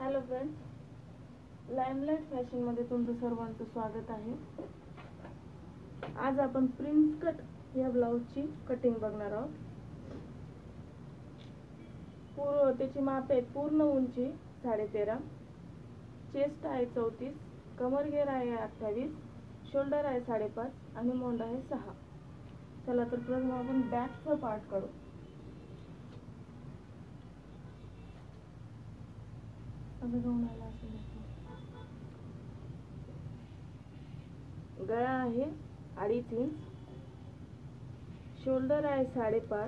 Hello friends, limelight fashion मध्ये तुमचं सर्वांचं स्वागत आहे। आज आपण प्रिन्स कट या ब्लाउजची कटिंग बघणार आहोत। त्याची माप आहे पूर्ण उंची 13.5, चेस्ट आहे 34, कमर घेर आहे 28, शोल्डर आहे 5.5 आणि मोंड आहे 6। चला तर प्रथम आपण बॅकचा पार्ट काढू। गळा आहे 2.5 इंच, शोल्डर आहे 5.5,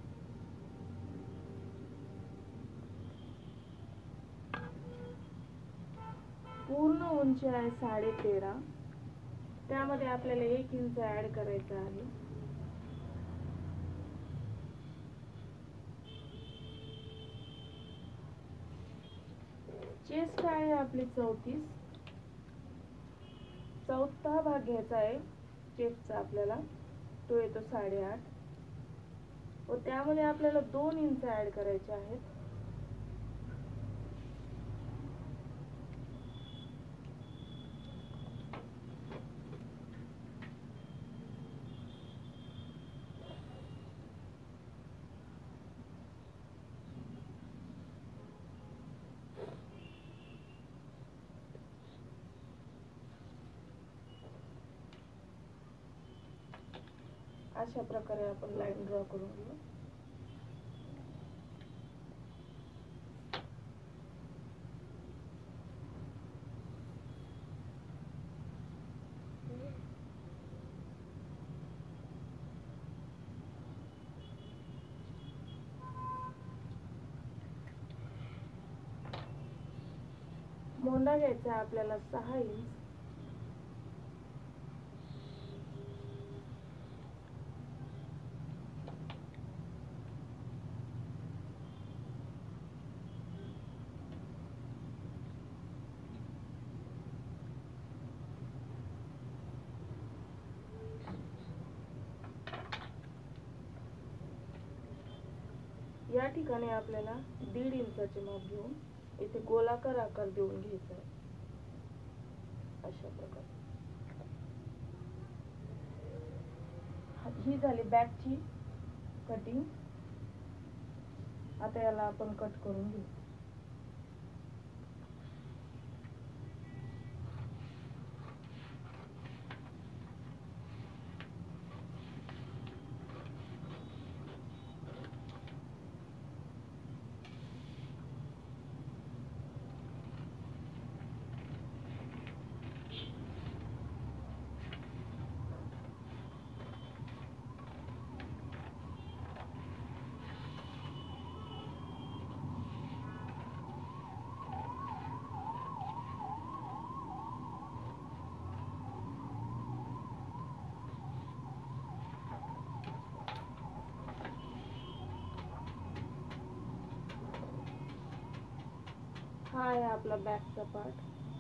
पूर्ण उंची आहे 13.5, त्यामध्ये आपल्याला 1 इंच ऍड करायचा आहे। चेस्ट आहे आपली 34, चौथा भाग घ्यायचा आहे चेस्टचा आपल्याला, तो येतो 8.5 व त्यामध्ये आपल्याला 2 इंच ऍड करायचे आहेत। अशा प्रकारे आपण लाईन ड्रॉ करून घेऊ। मोंडा घ्यायचा आहे आपल्याला 6 इंच, या ठिकाणी आपल्याला 1.5 इंचाचे माप घेऊन इथे गोलाकार आकार देऊन घ्यायचा आहे। अशा प्रकारे ही झाली बॅकची कटिंग। आता याला आपण कट करून घेऊ। हा आहे आपला बॅकचा पार्ट।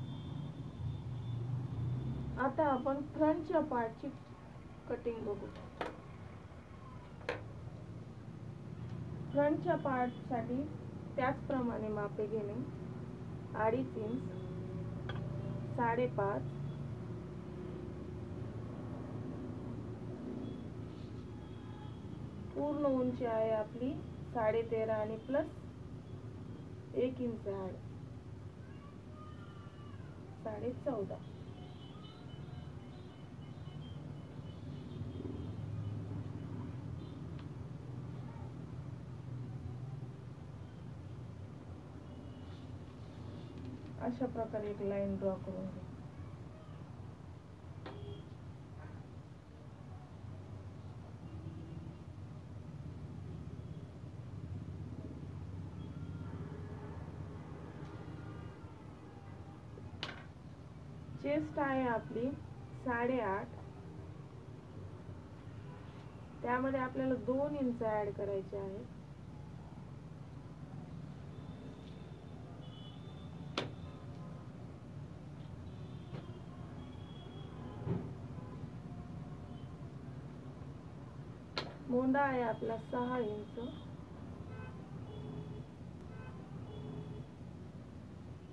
आता आपण फ्रंटच्या पार्टची कटिंग बघू। फ्रंटच्या पार्ट साठी त्याचप्रमाणे मापे घेणे। 2.5 इंच, 5.5, पूर्ण उंची आहे आपली 13.5 आणि प्लस 1 इंच ऍड 14.5। अशा प्रकारे एक लाईन ड्रॉ करून घ्या। चेस्ट आहे आपली 8.5, त्यामध्ये आपल्याला 2 इंच ऍड करायचे आहेत। मोंडा आहे आपला 6 इंच,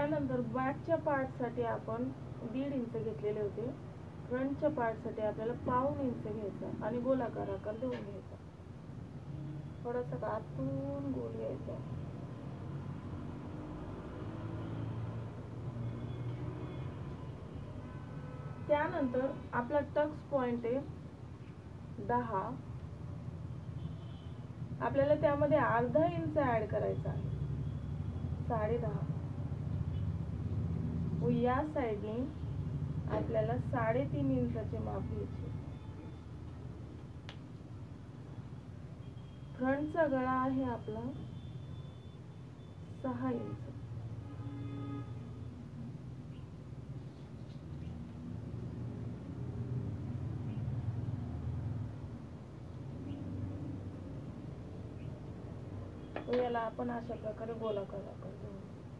त्यानंतर बॅकच्या पार्टसाठी आपण 1.5 इंच घेतलेले होते. फ्रंटच्या पार्टसाठी आपल्याला 1.5 इंच घ्यायचा आणि गोलाकार आकार देऊन घ्यायचा. थोडासा आतून गोल घ्यायचा. त्यानंतर आपला टक्स पॉइंट आहे 10. आपल्याला त्यामध्ये अर्धा इंच ऍड करायचा आहे, 10.5. व या साइडने आपल्याला 3.5 इंचाचे माप घ्यायचे. फ्रंटचा गळा आहे आपला 6 इंच. याला आपण अशा प्रकारे गोलाकार आकार देऊ.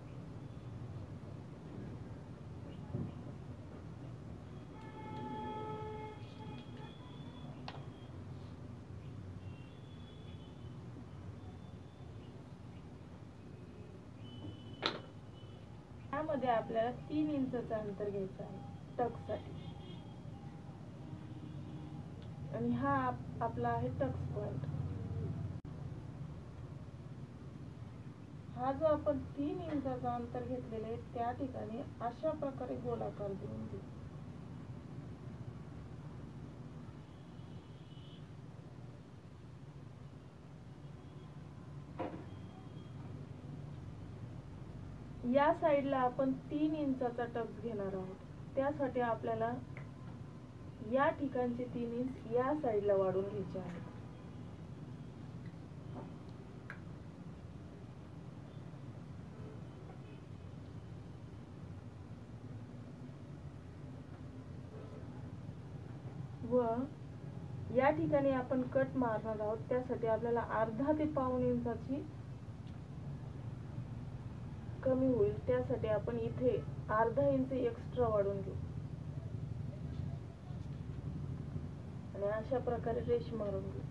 त्यामध्ये आपल्याला 3 इंचाचं अंतर घ्यायचं आहे टक्स साठी. आणि हा आपला आहे टक्स पॉइंट. हा जो आपण 3 इंचाचा अंतर घेतलेला आहे त्या ठिकाणी अशा प्रकारे गोलाकार देऊन घेऊ. या साइडला आपण 3 इंचाचा टक्स घेणार आहोत. त्यासाठी आपल्याला या ठिकाणचे 3 इंच या साइडला वाढून घ्यायचे आहेत. व या ठिकाणी आपण कट मारणार आहोत. त्यासाठी आपल्याला अर्धा ते 1.5 इंचाची कमी होईल. त्यासाठी आपण इथे अर्धा इंच एक्स्ट्रा वाढून घेऊ आणि अशा प्रकारे रेष मारून घेऊ.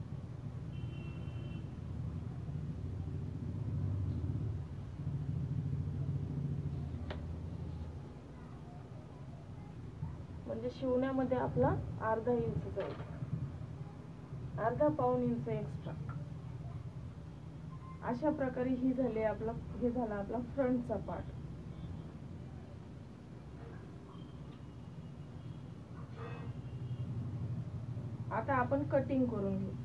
म्हणजे शिवण्यामध्ये आपला अर्धा इंच जाईल, अर्धा 1.5 इंच एक्स्ट्रा. अशा प्रकारे हे झाला आपला फ्रंटचा पार्ट. आता आपण कटिंग करून घेऊ.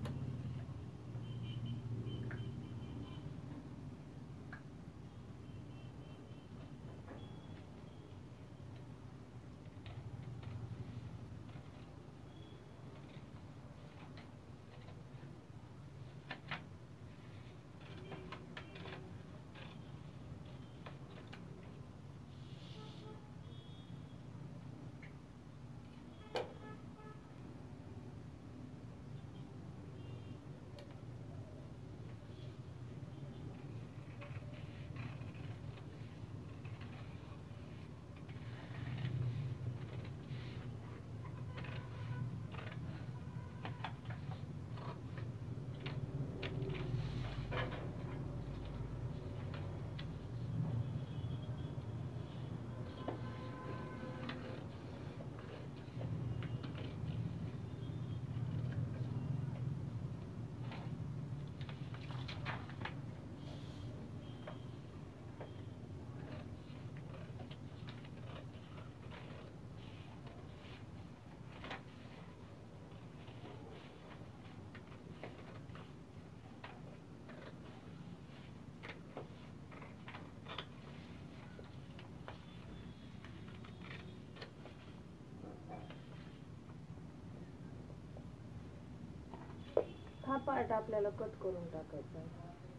हा पार्ट आपल्याला कट करून टाकायचा आहे.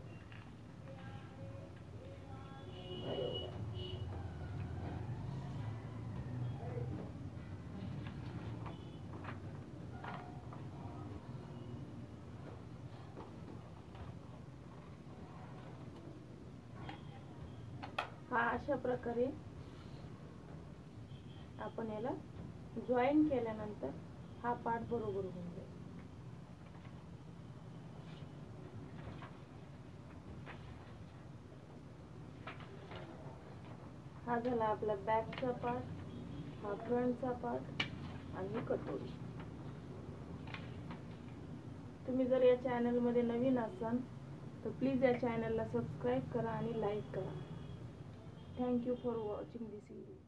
हा अशा प्रकारे आपण याला जॉईन केल्यानंतर हा पार्ट बरोबर होऊन जाईल. हा झाला आपला बॅकचा पार्ट, हा फ्रंटचा पार्ट आणि कटोरी. तुम्ही जर या चॅनलमध्ये नवीन असाल तर प्लीज या चॅनलला सबस्क्राईब करा आणि लाईक करा. Thank you for watching this video.